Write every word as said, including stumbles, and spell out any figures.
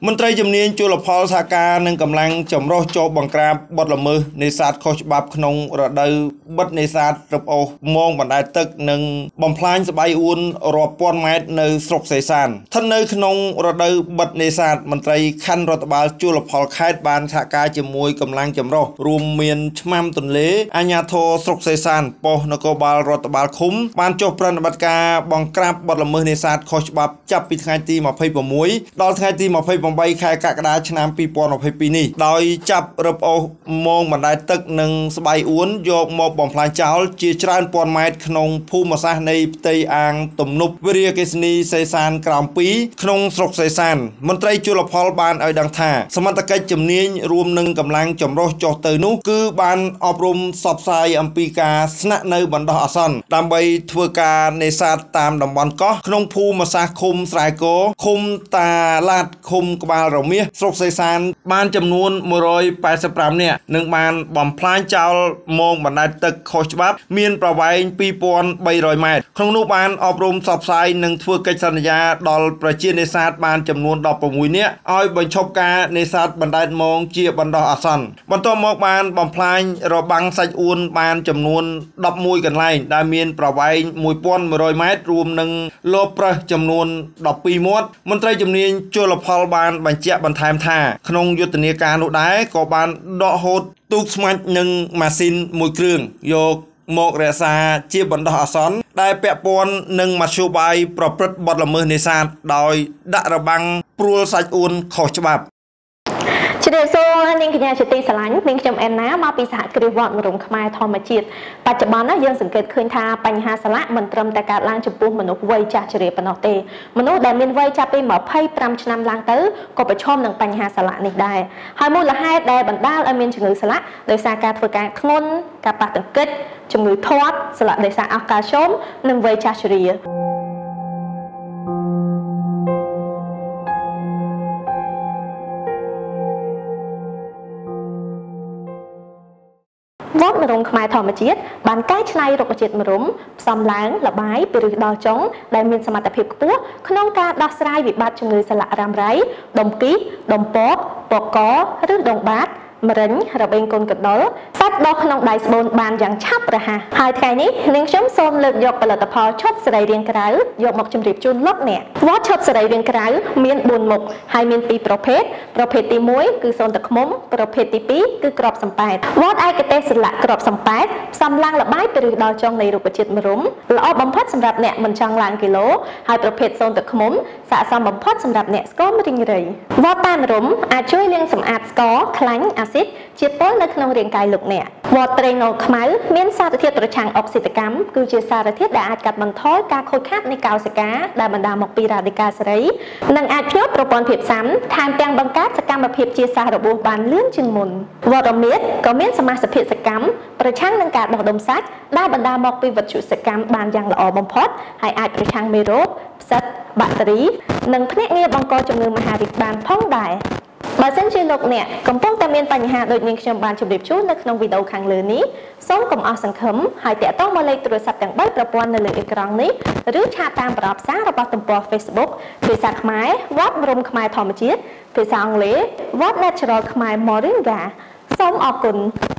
មន្ត្រីជំនាញជលផលសហការនឹងកម្លាំងចម្រុះចូលបង្ក្រាបបទល្មើសនេសាទខុសច្បាប់ក្នុងរដូវបិទនេសាទរឹបអូសមងបណ្ដែតទឹកនិងបំផ្លាញស្បៃអួនរាប់ពាន់ម៉ែត្រនៅស្រុកសេសានស្ថិតនៅក្នុងរដូវបិទនេសាទមន្ត្រីខណ្ឌរដ្ឋបាលជលផលខេត្តបានសហការជាមួយកម្លាំងចម្រុះរួមមានឆ្មាំទន្លេអាជ្ញាធរស្រុកសេសានប៉ុស្តិ៍នគរបាលរដ្ឋបាលឃុំបានចុះប្រតិបត្តិការបង្ក្រាបបទល្មើសនេសាទខុសច្បាប់ចាប់ពីថ្ងៃទីម្ភៃប្រាំមួយដល់ថ្ងៃទីម្ភៃប្រាំបីខែកក្កដាឆ្នាំពីរពាន់ម្ភៃពីរនេះដោយចាប់រឹបអូសមងបណ្ដែតទឹកនិងស្បៃអួនយកមកបំផ្លាញចោលជាច្រើនពាន់ម៉ែត្រក្នុងភូមិសាស្ត្រនៃផ្ទៃអាងទំនប់វិរិយអគ្គិសនីសេសានក្រោមពីរក្នុងស្រុកសេសានមន្ត្រីជលផលបានឲ្យដឹងថាសមត្ថកិច្ចជំនាញរួមនឹងកម្លាំងចម្រុះចុះទៅនោះគឺបានអប់រំផ្សព្វផ្សាយអំពីការស្នាក់នៅបណ្ដោះអាសន្នដើម្បីធ្វើការនេសាទតាមតំបន់កោះក្នុងភូមិសាស្ត្រឃុំស្រែគរឃុំតាឡាតឃុំក្បាលរមាសស្រុកសេសានបានចំនួនមួយរយប៉ែតសិបប្រាំនាក់និងបានបំផ្លាញចោលមងបណ្ដែតទឹកខុសច្បាប់មានប្រវែងពីរពាន់បីរយម៉ែត្រក្នុងនោះបានអប់រំផ្សព្វផ្សាយនិងធ្វើកិច្ចសន្យាដល់ប្រជានេសាទបានចំនួនដប់ប្រាំមួយនាក់ឲ្យបញ្ឈប់ការនេសាទបណ្ដែតមងជាបណ្ដោះអាសន្នបន្ទាប់មកបានបំផ្លាញរបាំងសាច់អួនបានចំនួនដប់មួយកន្លែងដែលមានប្រវែងមួយពាន់មួយរយម៉ែត្ររួមនឹងលបប្រើសចំនួនដប់ពីរមាត់មន្ត្រីជំនាញជលផលបានបញ្ជាក់បន្ថែមថាក្នុងយុទ្ធនាការនោះដែរក៏បានដកហូតទូកស្មាច់និងម៉ាស៊ីនមួយគ្រឿងយកមករក្សាជាបណ្ដោះអាសន្នដែលពាក់ព័ន្ធនឹងមធ្យោបាយប្រព្រឹត្តបទល្មើសនេសាទដោយដាក់របាំងព្រួលសាច់អួនខុសច្បាប់ជ្រាបសួរនាងកញ្ញាជាទីស្រឡាញ់នាងខ្ញុំអែនណាមកពីសហគ្រាសវត្តមរុំខ្មែរធម្មជាតិបច្ចុប្បន្នណាយើងសង្កេតឃើញថាបញ្ហាសាឡាក់មិនត្រឹមតែកើតឡើងចំពោះមនុស្សវ័យចាស់ជ្រាបប៉ុណ្ណោះទេមនុស្សដែលមានវ័យចាប់ពីម្ភៃប្រាំឆ្នាំឡើងទៅក៏ប្រឈមនឹងបញ្ហាសាឡាក់នេះដែរហើយមូលហេតុដែលបណ្ដាលឲ្យមានជំងឺសាឡាក់ដោយសារការធ្វើការធ្ងន់ការប៉ះទង្គិចជំងឺធាត់សាឡាក់ដោយសារអស់កាល់ស្យូមនិងវ័យចាស់ជ្រាបវត្តមរុំខ្មែរធម្មជាតិបានកែច្នៃរុក្ខជាតិមរុំផ្សំឡើងលបាយពីឫសដល់ចុងដែលមានសមត្ថភាពខ្ពស់ក្នុងការដោះស្រាយវិបត្តិជំងឺសាឡាក់រ៉ាំរ៉ៃដុំគីដុំពកពកកឬដងបាតមរិញរបេងកូនកដុលសាច់ដុះក្នុងដៃស្បូនបានយ៉ាងឆាប់រហ័សហើយថ្ងៃនេះនាងខ្ញុំសូមលើកយកផលិតផលឈុតសរីរាង្គក្រៅយកមកជម្រាបជូនលោកអ្នកវត្តឈុតសរីរាង្គក្រៅមានបួនមុខហើយមានពីរប្រភេទប្រភេទទីមួយគឺសូនទឹកឃ្មុំប្រភេទទីពីរគឺក្របសំប៉ែតវត្តឯកទេសស្លាកក្របសំប៉ែតផ្សំឡើងលបាយពីឫសដល់ចុងនៃរុក្ខជាតិមរុំល្អបំផុតសម្រាប់អ្នកមិនចង់ឡើងគីឡូហើយប្រភេទសូនទឹកឃ្មុំស័ក្តិសមបំផុតសម្រាប់អ្នកស្គមរីងរៃវត្តតាមរុំអាចជួយលាងសម្អាតស្ករខ្លាញ់អាស៊ីតជាពុលនៅក្នុងរាងកាយលោកអ្នកវត្តត្រេងងខ្មៅមានសារធាតុប្រឆាំងអុកស៊ីតកម្មគឺជាសារធាតុដែលអាចកាត់បន្ថយការខូចខាតនៃកោសិកាដែលបណ្ដាលមកពីរ៉ាឌីកាល់សេរីនិងអាចភ្ញាក់ប្រព័ន្ធភាពស៊ាំថែមទាំងបង្កើតសកម្មភាពជាសះរបួសបានលឿនជាងមុនវត្តរមៀតក៏មានសមាសភាពសកម្មប្រឆាំងនឹងការដុះដុំសាច់ដែលបណ្ដាលមកពីវត្ថុសកម្មបានយ៉ាងល្អបំផុតហើយអាចប្រឆាំងមេរោគផ្សិតបាក់តេរីនិងភ្នាក់ងារបង្កជំងឺមហារីកបានផងដែរបើសិនជាលោកអ្នកកំពុងតែមានបញ្ហាដូចនាងខ្ញុំបានជម្រាបជូននៅក្នុងវីដេអូខាងលើនេះសូមកុំអស់សង្ឃឹមហើយតាក់ទងមកលេខទូរស័ព្ទទាំងបីប្រព័ន្ធនៅលើអេក្រង់នេះឬឆាតតាមប្រអប់សាររបស់ទំព័រ Facebook ភាសាខ្មែរវត្តមរុំខ្មែរធម្មជាតិភាសាអង់គ្លេស What Natural ខ្មែរ Moringa សូមអរគុណ